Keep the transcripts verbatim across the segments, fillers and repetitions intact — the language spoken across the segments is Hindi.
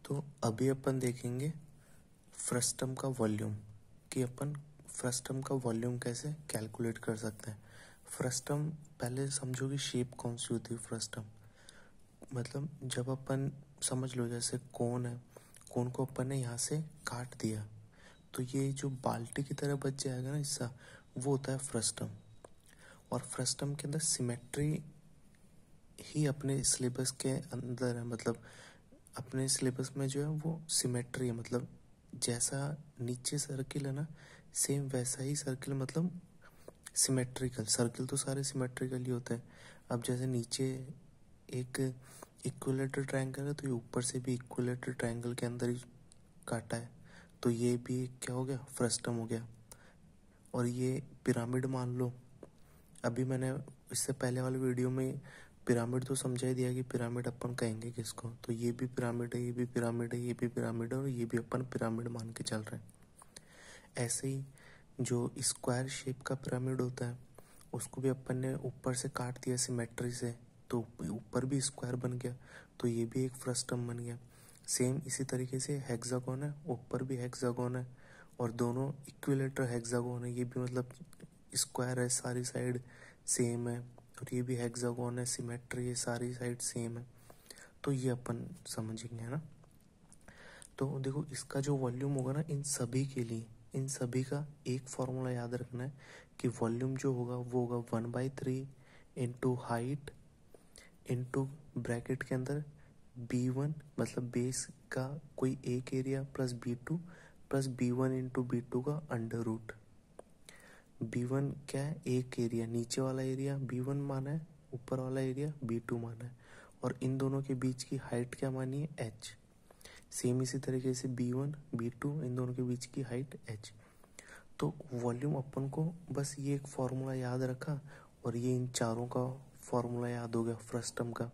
तो अभी अपन देखेंगे फ्रस्टम का वॉल्यूम कि अपन फ्रस्टम का वॉल्यूम कैसे कैलकुलेट कर सकते हैं। फ्रस्टम पहले समझो कि शेप कौन सी होती है। फ्रस्टम मतलब जब अपन समझ लो जैसे कोन है, कोन को अपन ने यहाँ से काट दिया तो ये जो बाल्टी की तरह बच जाएगा ना हिस्सा, वो होता है फ्रस्टम। और फ्रस्टम के अंदर सिमेट्री ही अपने सिलेबस के अंदर है, मतलब अपने सिलेबस में जो है वो सिमेट्री है। मतलब जैसा नीचे सर्किल है ना, सेम वैसा ही सर्किल, मतलब सिमेट्रिकल। सर्किल तो सारे सिमेट्रिकल ही होते हैं। अब जैसे नीचे एक इक्विलेटरल ट्रायंगल है तो ये ऊपर से भी इक्विलेटरल ट्रायंगल के अंदर ही काटा है, तो ये भी क्या हो गया, फ्रस्टम हो गया। और ये पिरामिड मान लो, अभी मैंने इससे पहले वाले वीडियो में पिरामिड तो समझा ही दिया कि पिरामिड अपन कहेंगे किसको। तो ये भी पिरामिड है, ये भी पिरामिड है, ये भी पिरामिड है, और ये भी अपन पिरामिड मान के चल रहे हैं। ऐसे ही जो स्क्वायर शेप का पिरामिड होता है उसको भी अपन ने ऊपर से काट दिया सिमेट्री से, तो ऊपर भी स्क्वायर बन गया, तो ये भी एक फ्रस्टम बन गया। सेम इसी तरीके से हेक्सागोन है, ऊपर भी हेक्सागोन है और दोनों इक्विलेटरल हेक्सागोन है। ये भी मतलब स्क्वायर है, सारी साइड सेम है, और ये भी हेक्सागोन है, सिमेट्री है, सारी साइड सेम है। तो ये अपन समझेंगे, है ना। तो देखो इसका जो वॉल्यूम होगा ना, इन सभी के लिए, इन सभी का एक फॉर्मूला याद रखना है कि वॉल्यूम जो होगा वो होगा one by three into height into bracket के अंदर बी वन, मतलब बेस का कोई एक area, plus B two plus B one into B two का अंडर रूट। बी वन क्या है, एक एरिया, नीचे वाला एरिया बी वन माना है, ऊपर वाला एरिया बी टू माना है, और इन दोनों के बीच की हाइट क्या मानी है, एच। सेम इसी तरीके से बी वन बी टू इन दोनों के बीच की हाइट एच। तो वॉल्यूम अपन को बस ये एक फॉर्मूला याद रखा, और ये इन चारों का फॉर्मूला याद हो गया फ्रस्टम का।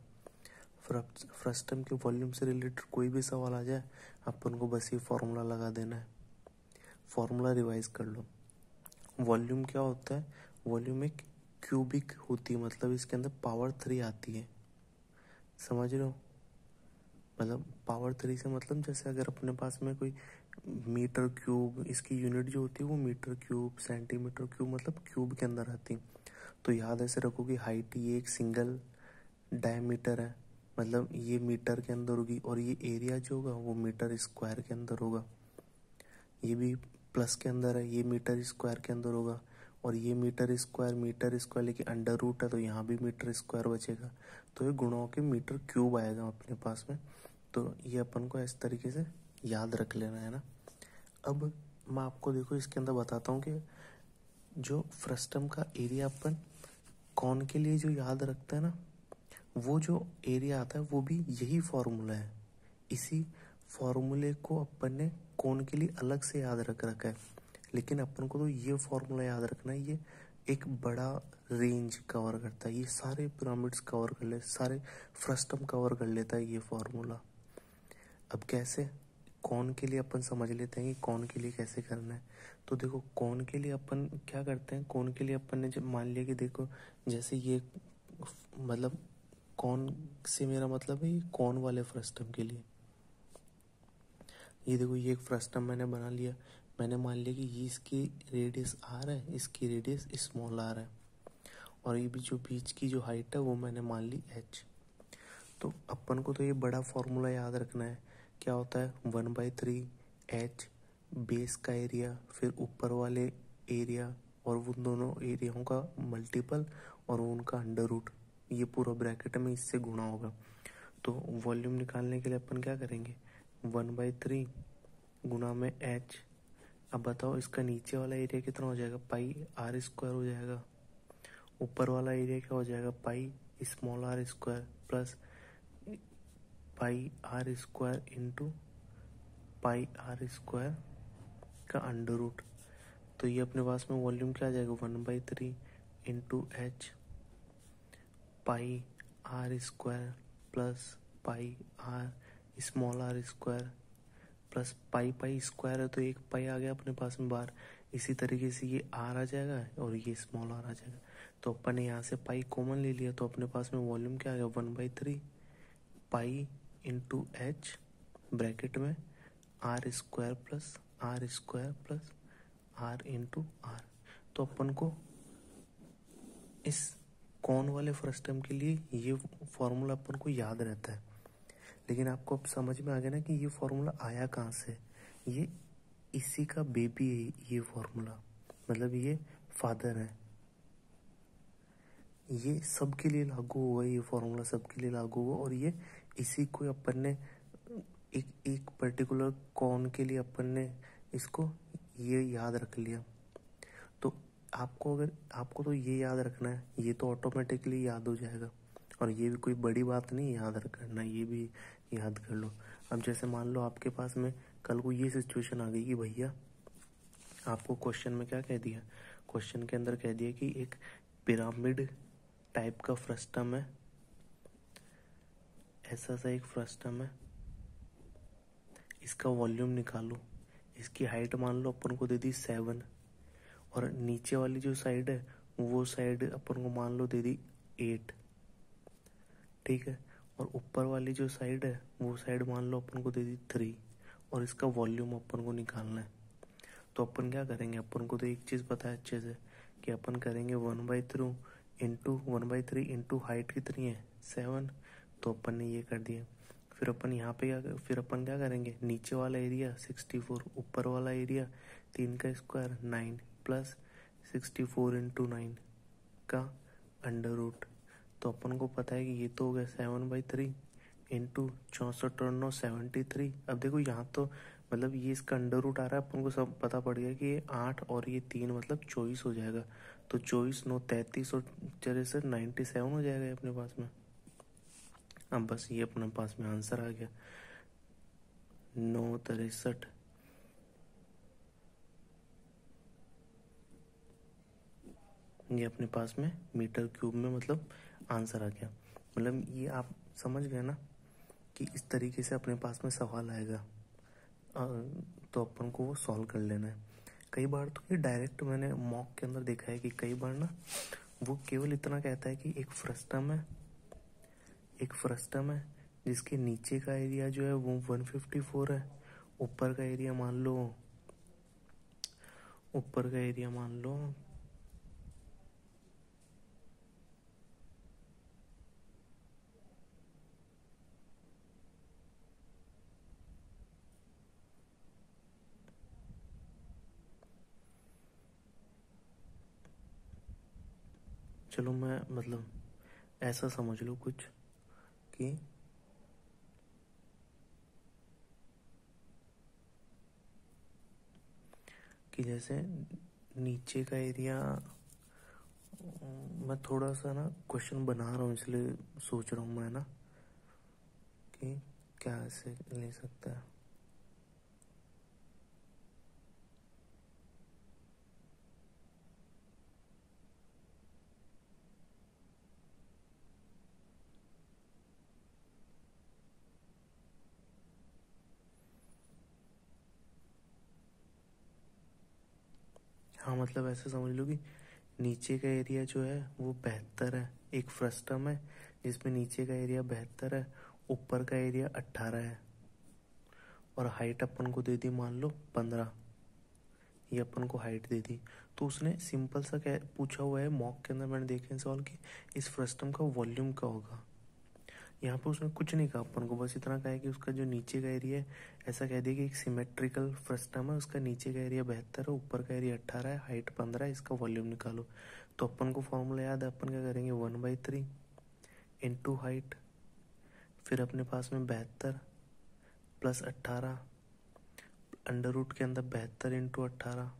फ्रस्टम के वॉल्यूम से रिलेटेड कोई भी सवाल आ जाए अपन को बस ये फॉर्मूला लगा देना है। फॉर्मूला रिवाइज कर लो। वॉल्यूम क्या होता है, वॉल्यूम एक क्यूबिक होती है, मतलब इसके अंदर पावर थ्री आती है, समझ रहे हो। मतलब पावर थ्री से मतलब जैसे अगर अपने पास में कोई मीटर क्यूब, इसकी यूनिट जो होती है वो मीटर क्यूब, सेंटीमीटर क्यूब, मतलब क्यूब के अंदर आती है। तो याद ऐसे रखो कि हाइट ये एक सिंगल डायमीटर है, मतलब ये मीटर के अंदर होगी, और ये एरिया जो होगा वो मीटर स्क्वायर के अंदर होगा। ये भी प्लस के अंदर है, ये मीटर स्क्वायर के अंदर होगा, और ये मीटर स्क्वायर मीटर स्क्वायर लेकिन अंडर रूट है तो यहाँ भी मीटर स्क्वायर बचेगा। तो ये गुणों के मीटर क्यूब आएगा अपने पास में। तो ये अपन को इस तरीके से याद रख लेना है ना। अब मैं आपको देखो इसके अंदर बताता हूँ कि जो फ्रस्टम का एरिया अपन कौन के लिए जो याद रखते हैं ना, वो जो एरिया आता है वो भी यही फॉर्मूला है। इसी फॉर्मूले को अपन ने कौन के लिए अलग से याद रख रखा है, लेकिन अपन को तो ये फॉर्मूला याद रखना है। ये एक बड़ा रेंज कवर करता है, ये सारे पिरामिड्स कवर कर ले, सारे फ्रस्टम कवर कर लेता है ये फॉर्मूला। अब कैसे, कौन के लिए अपन समझ लेते हैं कि कौन के लिए कैसे करना है। तो देखो कौन के लिए अपन क्या करते हैं, कौन के लिए अपन ने जब मान लिया कि देखो जैसे ये, मतलब कौन से मेरा मतलब है ये कौन वाले फ्रस्टम के लिए, ये देखो ये एक फ्रस्टम मैंने बना लिया। मैंने मान लिया कि ये इसकी रेडियस आर है, इसकी रेडियस स्मॉल आर है, और ये भी जो बीच की जो हाइट है वो मैंने मान ली एच। तो अपन को तो ये बड़ा फॉर्मूला याद रखना है, क्या होता है, one by three H base का एरिया, फिर ऊपर वाले एरिया और उन दोनों एरियाओं का मल्टीपल और उनका अंडर रूट, ये पूरा ब्रैकेट में इससे गुणा होगा। तो वॉल्यूम निकालने के लिए अपन क्या करेंगे, वन बाई थ्री गुणा में एच। अब बताओ इसका नीचे वाला एरिया कितना हो जाएगा, पाई आर स्क्वायर हो जाएगा, ऊपर वाला एरिया क्या हो जाएगा, pi small R square plus pi R square into pi R square का अंडर रूट। तो ये अपने पास में वॉल्यूम क्या आ जाएगा, one by three into H pi R square plus pi R small R square plus pi pi square है तो एक पाई आ गया अपने पास में बाहर। इसी तरीके से ये आर आ जाएगा और ये स्मॉल आर आ जाएगा। तो अपन ने यहाँ से पाई कॉमन ले लिया, तो अपने पास में वॉल्यूम क्या आ गया, one by three pi into H bracket में R square plus R square plus R into R. तो अपन को इस कौन वाले फ्रस्टम के लिए ये फॉर्मूला अपन को याद रहता है, लेकिन आपको अब समझ में आ गया ना कि ये फॉर्मूला आया कहाँ से। ये इसी का बेबी है ये फॉर्मूला, मतलब ये फादर है। ये सबके लिए लागू हुआ, ये फॉर्मूला सबके लिए लागू हुआ, और ये इसी को अपन ने एक एक पर्टिकुलर कौन के लिए अपन ने इसको ये याद रख लिया। तो आपको अगर आपको तो ये याद रखना है, ये तो ऑटोमेटिकली याद हो जाएगा, और ये भी कोई बड़ी बात नहीं याद करना, ये भी याद कर लो। अब जैसे मान लो आपके पास में कल को ये सिचुएशन आ गई कि भैया आपको क्वेश्चन में क्या कह दिया, क्वेश्चन के अंदर कह दिया कि एक पिरामिड टाइप का फ्रस्टम है, ऐसा सा एक फ्रस्टम है, इसका वॉल्यूम निकालो। इसकी हाइट मान लो अपन को दे दी सेवन, और नीचे वाली जो साइड है वो साइड अपन को मान लो दे दी एट, ठीक है। और ऊपर वाली जो साइड है वो साइड मान लो अपन को दे दी थ्री, और इसका वॉल्यूम अपन को निकालना है। तो अपन क्या करेंगे, अपन को तो एक चीज़ पता है अच्छे से कि अपन करेंगे one by three into one by three into height कितनी है सेवन, तो अपन ने ये कर दिया। फिर अपन यहाँ पे क्या फिर अपन क्या करेंगे, नीचे वाला एरिया सिक्सटी फोर, ऊपर वाला एरिया तीन का square nine plus sixty four into nine का अंडर रूट। तो अपन को पता है कि ये तो हो गया सेवन बाई थ्री इंटू चौंसठ और नौ सेवेंटी थ्री। अब देखो यहाँ तो मतलब ये इसका अंडर रूट आ रहा है, अपन को सब पता पड़ गया कि ये आठ और ये तीन मतलब चौबीस हो जाएगा। तो चौबीस नौ तैंतीस और चौसठ नाइन्टी सेवन हो जाएगा अपने पास में। अब बस ये अपने पास में आंसर आ गया, नौ तिरसठ। ये अपने पास में मीटर क्यूब में मतलब आंसर आ गया। मतलब ये आप समझ गए ना कि इस तरीके से अपने पास में सवाल आएगा, तो अपन को वो सॉल्व कर लेना है। कई बार तो ये डायरेक्ट मैंने मॉक के अंदर देखा है कि कई बार ना वो केवल इतना कहता है कि एक फ्रस्टम है एक फ्रस्टम है जिसके नीचे का एरिया जो है वो वन फिफ्टी फोर है, ऊपर का एरिया मान लो ऊपर का एरिया मान लो चलो मैं मतलब ऐसा समझ लो कुछ कि कि जैसे नीचे का एरिया, मैं थोड़ा सा ना क्वेश्चन बना रहा हूँ इसलिए सोच रहा हूँ मैं ना कि क्या ऐसे ले सकता है। हाँ मतलब ऐसे समझ लो कि नीचे का एरिया जो है वो बहत्तर है, एक फ्रस्टम है जिसमें नीचे का एरिया बहत्तर है, ऊपर का एरिया अट्ठारह है, और हाइट अपन को दे दी मान लो पंद्रह, ये अपन को हाइट दे दी। तो उसने सिंपल सा क्या पूछा हुआ है मॉक के अंदर, मैंने देखे सवाल कि इस फ्रस्टम का वॉल्यूम क्या होगा। यहाँ पे उसने कुछ नहीं कहा अपन को, बस इतना कहा है कि उसका जो नीचे का एरिया है ऐसा कह दिया कि एक सिमेट्रिकल फ्रस्टम है, उसका नीचे का एरिया बहत्तर है, ऊपर का एरिया अट्ठारह है, हाइट पंद्रह है, इसका वॉल्यूम निकालो। तो अपन को फॉर्मूला याद है, अपन क्या करेंगे one by three into height, फिर अपने पास में बहत्तर प्लस अट्ठारह, अंडर रूट के अंदर बहत्तर इंटू अट्ठारह,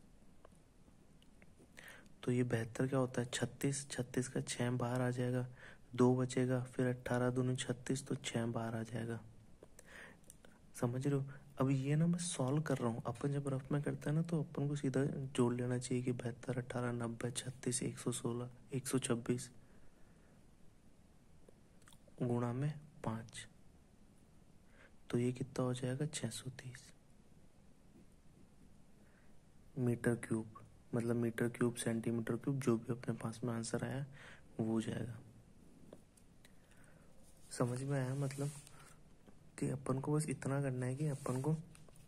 तो ये बहत्तर क्या होता है छत्तीस, छत्तीस का छः बाहर आ जाएगा, दो बचेगा, फिर अट्ठारह दूनी छत्तीस, तो छः बाहर आ जाएगा। समझ रहे हो। अब ये ना मैं सॉल्व कर रहा हूँ, अपन जब रफ में करते हैं ना तो अपन को सीधा जोड़ लेना चाहिए कि बहत्तर अट्ठारह नब्बे छत्तीस एक सौ सोलह एक सौ छब्बीस गुणा में पाँच, तो ये कितना हो जाएगा छः सौ तीस मीटर क्यूब, मतलब मीटर क्यूब सेंटीमीटर क्यूब जो भी अपने पास में आंसर आया वो हो जाएगा। समझ में आया मतलब। कि अपन को बस इतना करना है कि अपन को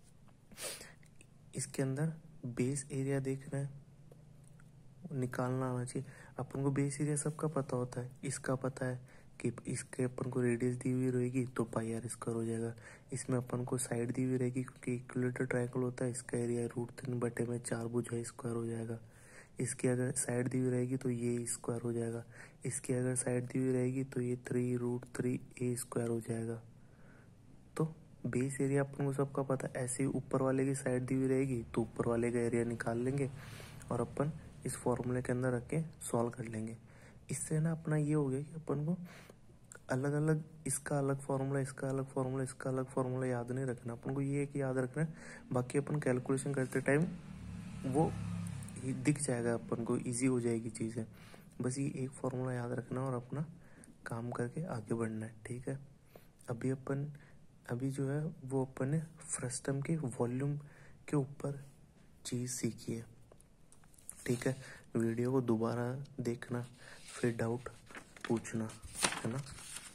इसके अंदर बेस एरिया देखना है, निकालना आना चाहिए। अपन को बेस एरिया सबका पता होता है, इसका पता है कि इसके अपन को रेडियस दी हुई रहेगी तो पाई आर स्क्वायर हो जाएगा। इसमें अपन को साइड दी हुई रहेगी क्योंकि इक्विलेटरल ट्रायंगल होता है, इसका एरिया रूट तीन बटे में चार भुजा स्क्वायर हो जाएगा। इसकी अगर साइड दी हुई रहेगी तो ये स्क्वायर हो जाएगा। इसकी अगर साइड दी हुई रहेगी तो ये three root three A square हो जाएगा। तो बेस एरिया अपन को सबका पता है। ऐसे ही ऊपर वाले की साइड दी हुई रहेगी तो ऊपर वाले का एरिया निकाल लेंगे और अपन इस फॉर्मूले के अंदर रख के सॉल्व कर लेंगे। इससे ना अपना ये हो गया कि अपन को अलग अलग इसका अलग फार्मूला, इसका अलग फार्मूला, इसका अलग फार्मूला याद नहीं रखना। अपन को ये है कि याद रखना है, बाकी अपन कैलकुलेशन करते टाइम वो दिख जाएगा, अपन को इजी हो जाएगी चीज़ें। बस ये एक फार्मूला याद रखना और अपना काम करके आगे बढ़ना है, ठीक है। अभी अपन अभी जो है वो अपन ने फ्रस्टम के वॉल्यूम के ऊपर चीज़ सीखी है, ठीक है। वीडियो को दोबारा देखना, फिर डाउट पूछना, है ना।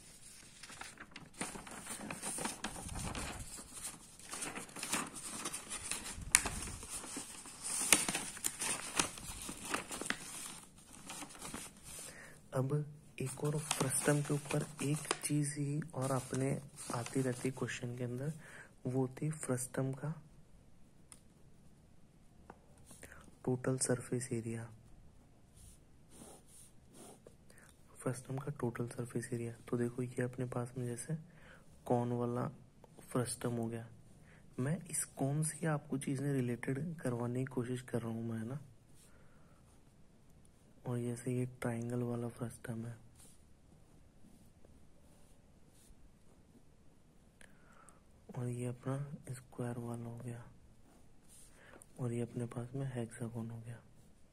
अब एक और फ्रस्टम के ऊपर एक चीज़ ही और अपने आती रहती क्वेश्चन के अंदर, वो होती फ्रस्टम का टोटल सरफेस एरिया। फ्रस्टम का टोटल सरफेस एरिया तो देखो ये अपने पास में जैसे कौन वाला फ्रस्टम हो गया। मैं इस कौन से आपको चीज़ें रिलेटेड करवाने की कोशिश कर रहा हूँ मैं, ना। और जैसे ये ट्रायंगल वाला फ्रस्टम है, और ये अपना स्क्वायर वाला हो गया, और ये अपने पास में हेक्सागोन हो गया।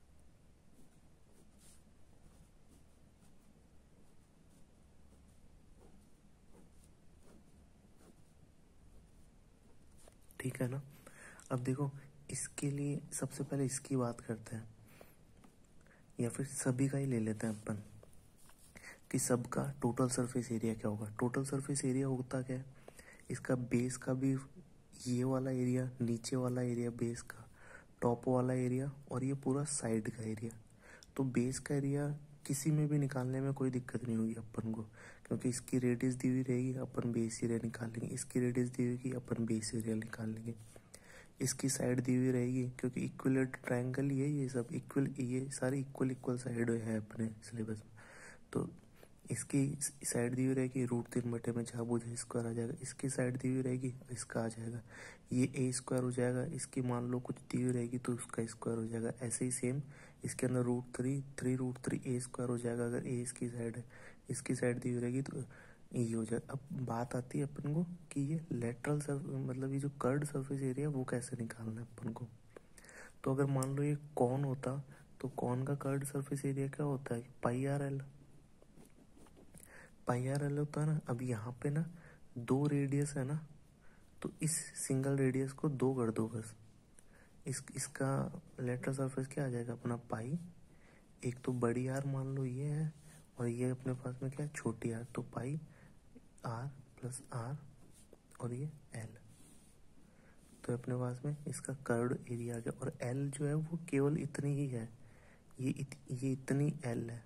ठीक है ना। अब देखो इसके लिए सबसे पहले इसकी बात करते हैं, या फिर सभी का ही ले लेते हैं अपन कि सबका टोटल सरफेस एरिया क्या होगा। टोटल सरफेस एरिया होता क्या है, इसका बेस का भी ये वाला एरिया, नीचे वाला एरिया बेस का, टॉप वाला एरिया, और ये पूरा साइड का एरिया। तो बेस का एरिया किसी में भी निकालने में कोई दिक्कत नहीं होगी अपन को, क्योंकि इसकी रेडियस दी हुई रहेगी, अपन बेस एरिया निकाल लेंगे। इसकी रेडियस दी हुई रहेगी, अपन बेस एरिया निकाल लेंगे। इसकी साइड दी हुई रहेगी क्योंकि इक्विलेटरल ट्रायंगल ही है ये सब, इक्वल, ये सारे इक्वल इक्वल साइड है अपने सिलेबस में। तो इसकी साइड दी हुई रहेगी, रूट तीन बटे में चार भुजा स्क्वायर आ जाएगा। इसकी साइड दी हुई रहेगी, इसका आ जाएगा, ये ए स्क्वायर हो जाएगा। इसकी मान लो कुछ दी हुई रहेगी तो उसका स्क्वायर हो जाएगा। ऐसे ही सेम इसके अंदर root three three root three A square हो जाएगा अगर ए इसकी साइड है। इसकी साइड दी हुई रहेगी तो ये हो जाएगा। अब बात आती है अपन को कि ये लेटरल सर्फ मतलब ये जो कर्ड सरफेस एरिया वो कैसे निकालना है अपन को। तो अगर मान लो ये कॉन होता तो कॉन का कर्ड सरफेस एरिया क्या होता है, pi R L. Pi R L होता है ना। अब यहाँ पे ना दो रेडियस है ना, तो इस सिंगल रेडियस को दो कर दो बस। इस इसका लेटरल सरफेस क्या आ जाएगा अपना पाई, एक तो बड़ी आर मान लो ये है, और ये अपने पास में क्या है छोटी आर, तो पाई आर प्लस आर, और ये एल। तो अपने पास में इसका कर्व्ड एरिया आ गया। और एल जो है वो केवल इतनी ही है, ये इत, ये इतनी एल है,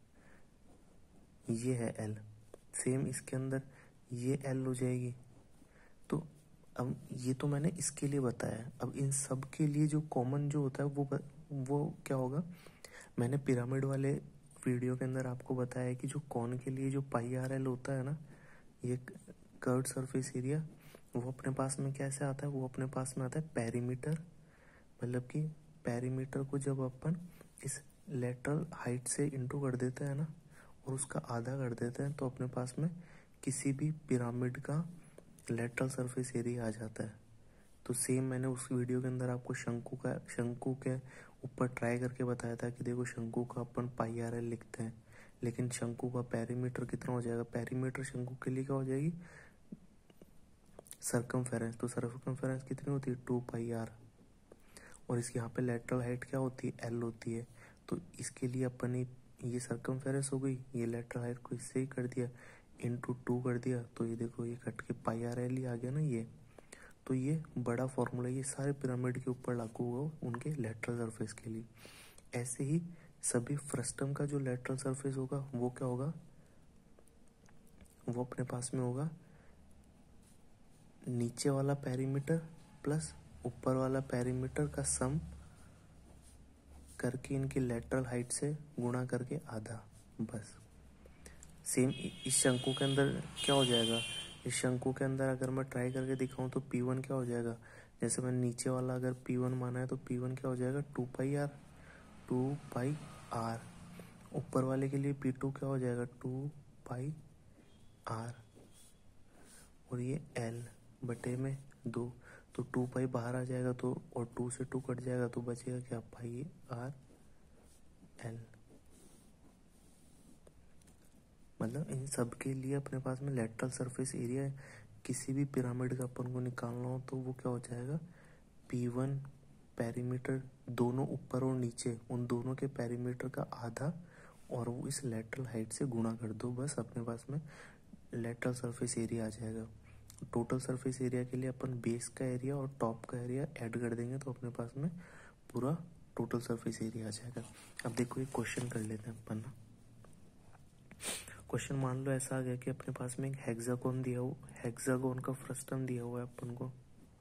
ये है एल। सेम इसके अंदर ये एल हो जाएगी। तो अब ये तो मैंने इसके लिए बताया। अब इन सब के लिए जो कॉमन जो होता है वो वो क्या होगा, मैंने पिरामिड वाले वीडियो के अंदर आपको बताया कि जो कॉन के लिए जो पाई आर एल होता है ना, ये कर्व्ड सरफेस एरिया, वो अपने पास में कैसे आता है, वो अपने पास में आता है पेरीमीटर। मतलब कि पेरीमीटर को जब अपन इस लेटरल हाइट से इंटू कर देते हैं ना, और उसका आधा कर देते हैं, तो अपने पास में किसी भी पिरामिड का लेटरल सरफेस एरिया आ जाता है। तो सेम मैंने उस वीडियो के अंदर आपको शंकु का शंकु के ऊपर ट्राई करके बताया था कि देखो शंकु का अपन पाई आर एल लिखते हैं, लेकिन शंकु का पेरीमीटर कितना हो जाएगा, पेरीमीटर शंकु के लिए क्या हो जाएगी, सरकमफेरेंस। तो सरकमफेरेंस कितनी होती है, टू पाई आर। और इसके यहाँ पे लेटरल हाइट क्या होती है, एल होती है। तो इसके लिए अपन ये सरकमफेरेंस हो गई, ये लेटरल हाइट को इससे ही कर दिया, इंटू टू कर दिया तो ये देखो ये कट के पाई आर एल ही आ गया ना ये। तो ये बड़ा फॉर्मूला ये सारे पिरामिड के ऊपर लागू होगा उनके लेटरल सरफेस के लिए। ऐसे ही सभी फ्रस्टम का जो लेटरल सरफेस होगा वो क्या होगा, वो अपने पास में होगा नीचे वाला पेरीमीटर प्लस ऊपर वाला पेरीमीटर का सम करके इनकी लेटरल हाइट से गुणा करके आधा, बस। सेम इस शंकु के अंदर क्या हो जाएगा, इस शंकु के अंदर अगर मैं ट्राई करके दिखाऊं तो पी वन क्या हो जाएगा, जैसे मैं नीचे वाला अगर पी वन माना है तो पी वन क्या हो जाएगा two pi R, two pi R. ऊपर वाले के लिए पी टू क्या हो जाएगा टू पाई आर, और ये एल बटे में दो, तो टू पाई बाहर आ जाएगा तो, और टू से टू कट जाएगा तो बचेगा क्या पाई आर एल। मतलब इन सब के लिए अपने पास में लेटरल सरफेस एरिया किसी भी पिरामिड का अपन को निकालना हो तो वो क्या हो जाएगा पी वन पेरीमीटर दोनों ऊपर और नीचे उन दोनों के पेरीमीटर का आधा और वो इस लेटरल हाइट से गुणा कर दो, बस अपने पास में लेटरल सरफेस एरिया आ जाएगा। टोटल सरफेस एरिया के लिए अपन बेस का एरिया और टॉप का एरिया ऐड कर देंगे तो अपने पास में पूरा टोटल सरफेस एरिया आ जाएगा। अब देखो ये क्वेश्चन कर लेते हैं अपन ना। क्वेश्चन मान लो ऐसा आ गया कि अपने पास में एक हेक्सागोन दिया हुआ, हेक्सागोन का फ्रस्टम दिया हुआ है अपन को,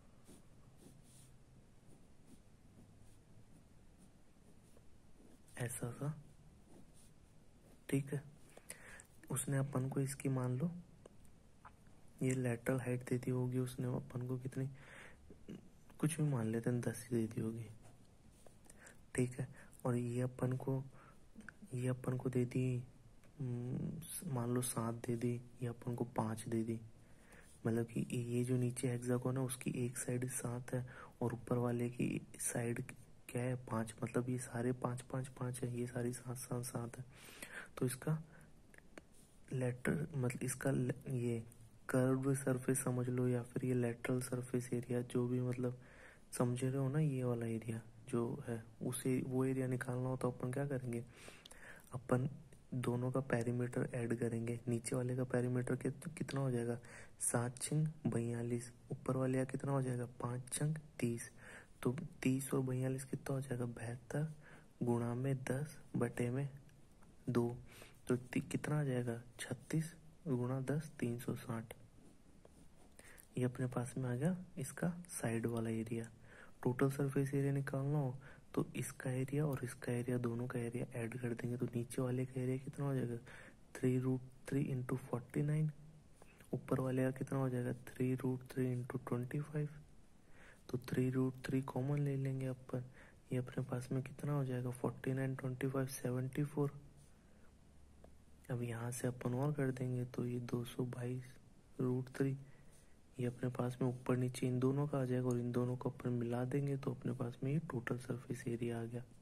ऐसा सा, ठीक है। उसने अपन को इसकी मान लो ये लेटरल हाइट दे दी होगी, उसने अपन को कितनी, कुछ भी मान लेते हैं दस ही दे दी होगी, ठीक है। और ये अपन को ये अपन को दे दी मान लो सात दे दी, ये अपन को पाँच दे दी। मतलब कि ये जो नीचे हेक्सागोन है उसकी एक साइड सात है और ऊपर वाले की साइड क्या है पाँच, मतलब ये सारे पाँच पाँच पाँच है, ये सारी सात सात सात है। तो इसका लेटर मतलब इसका ये कर्व सरफेस समझ लो या फिर ये लेटरल सरफेस एरिया जो भी मतलब समझ रहे हो ना, ये वाला एरिया जो है उसे वो एरिया निकालना हो तो अपन क्या करेंगे, अपन दोनों का पेरीमीटर ऐड करेंगे। नीचे वाले का पेरीमीटर कि, कितना हो जाएगा सात छंग बयालीस, ऊपर वाले का कितना हो जाएगा पाँच छंग तीस, तो तीस और बयालीस कितना हो जाएगा बहत्तर गुणा में दस बटे में दो, तो कितना आ जाएगा छत्तीस गुणा दस तीन सौ साठ। ये अपने पास में आ गया इसका साइड वाला एरिया। टोटल सरफेस एरिया निकालना हो तो इसका एरिया और इसका एरिया दोनों का एरिया ऐड कर देंगे तो नीचे वाले का एरिया कितना हो जाएगा three root three into forty nine, ऊपर वाले का कितना हो जाएगा three root three into twenty five, तो थ्री रूट थ्री कॉमन ले लेंगे अपन, ये अपने पास में कितना हो जाएगा forty nine twenty five seventy four. अब यहाँ से अपन और कर देंगे तो ये दो सौ बाईस रूट थ्री, ये अपने पास में ऊपर नीचे इन दोनों का आ जाएगा और इन दोनों को अपन मिला देंगे तो अपने पास में ये टोटल सरफेस एरिया आ गया।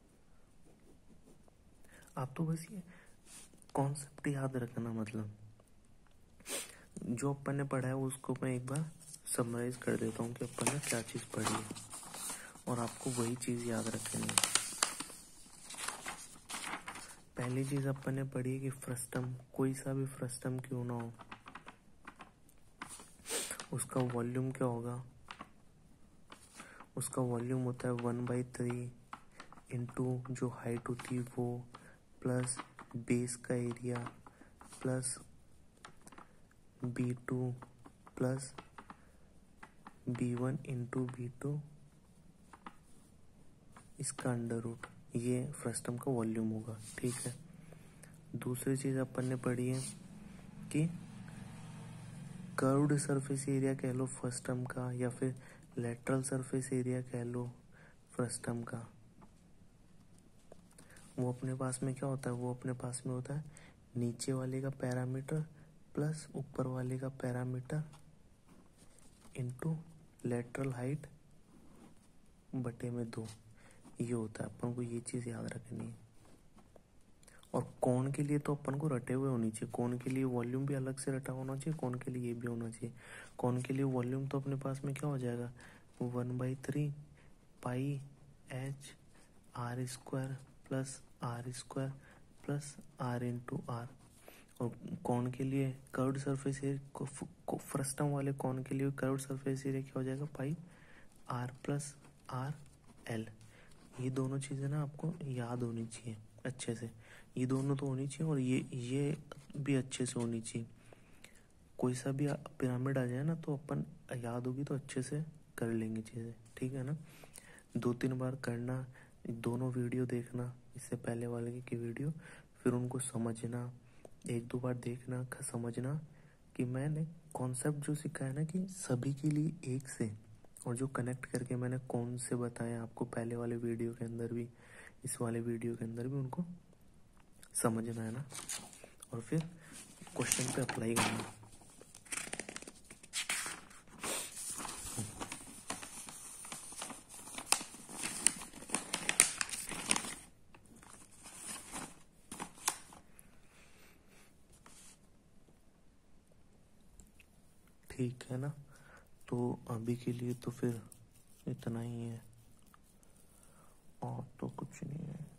आप तो बस ये कॉन्सेप्ट याद रखना, मतलब जो अपन ने पढ़ा है उसको मैं एक बार समराइज कर देता हूँ कि अपन ने क्या चीज़ पढ़ी है और आपको वही चीज़ याद रखनी है। पहली चीज़ अपन ने पढ़ी है कि फ्रस्टम कोई सा भी फ्रस्टम क्यों ना हो उसका वॉल्यूम क्या होगा, उसका वॉल्यूम होता है वन बाई थ्री इंटू जो हाइट होती है वो प्लस बेस का area plus B two plus B one into B two इसका अंडर रूट, ये फ्रस्टम का वॉल्यूम होगा, ठीक है। दूसरी चीज़ अपन ने पढ़ी है कि कर्व्ड सरफेस एरिया कह लो फ्रस्टम का या फिर लेटरल सरफेस एरिया कह लो फ्रस्टम का, वो अपने पास में क्या होता है, वो अपने पास में होता है नीचे वाले का पैरामीटर प्लस ऊपर वाले का पैरामीटर इंटू लेटरल हाइट बटे में दो, ये होता है। अपन को ये चीज़ याद रखनी है। और कोण के लिए तो अपन को रटे हुए होनी चाहिए, कोण के लिए वॉल्यूम भी अलग से रटा होना चाहिए, कोण के लिए ये भी होना चाहिए। कोण के लिए वॉल्यूम तो अपने पास में क्या हो जाएगा one by three pi H R square plus R square plus R into R, और कौन के लिए कर्व्ड सरफेस एरिया, फ्रस्टम वाले कौन के लिए कर्व्ड सरफेस एरिया क्या हो जाएगा, pi R plus R L. ये दोनों चीज़ें ना आपको याद होनी चाहिए अच्छे से, ये दोनों तो होनी चाहिए और ये ये भी अच्छे से होनी चाहिए। कोई सा भी पिरामिड आ जाए ना तो अपन याद होगी तो अच्छे से कर लेंगे चीज़ें, ठीक है ना। दो तीन बार करना, दोनों वीडियो देखना, इससे पहले वाले की वीडियो, फिर उनको समझना, एक दो बार देखना, समझना कि मैंने कॉन्सेप्ट जो सिखाया ना कि सभी के लिए एक से, और जो कनेक्ट करके मैंने कौन से बताया आपको पहले वाले वीडियो के अंदर भी, इस वाले वीडियो के अंदर भी, उनको समझना है ना, और फिर क्वेश्चन पे अप्लाई करना। ठीक है ना, तो अभी के लिए तो फिर इतना ही है, और तो कुछ नहीं है।